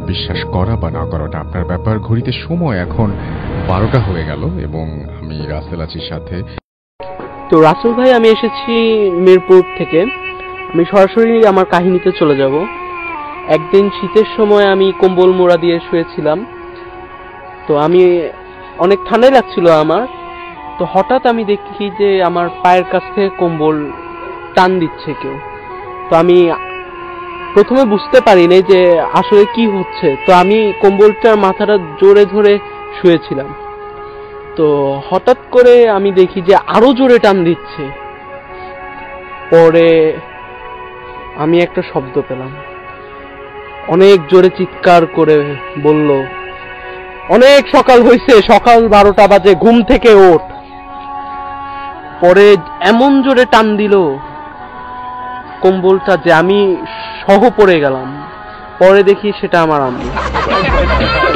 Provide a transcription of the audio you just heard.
বিশ্বাস করা বা না করাটা আপনার ব্যাপার। ঘড়িতে সময় এখন 12টা হয়ে গেল এবং আমি রাসেল আছি সাথে। তো রাসেল ভাই, আমি এসেছি মিরপুর থেকে। আমি সরাসরি আমার কাহিনীতে চলে যাব। একদিন শীতের সময় আমি কম্বল মোড়া দিয়ে শুয়েছিলাম। তো আমি অনেক ঠান্ডাই লাগছিল আমার। তো হঠাৎ আমি দেখি যে আমার পায়ের কাছ থেকে কম্বল টান দিচ্ছে কেউ। তো আমি প্রথমে বুঝতে পারিনি যে আসলে কি হচ্ছে। তো আমি কম্বলটার মাথাটা জোরে ধরে শুয়েছিলাম। তো হঠাৎ করে আমি দেখি যে আরো জোরে টান দিচ্ছে। পরে আমি একটা শব্দ পেলাম, অনেক জোরে চিৎকার করে বলল, অনেক সকাল হয়েছে, সকাল 12টা বাজে, ঘুম থেকে ওঠ। পরে এমন জোরে টান দিল কম্বলটা যে আমি সহ পড়ে গেলাম। পরে দেখি সেটা আমার আম্মু।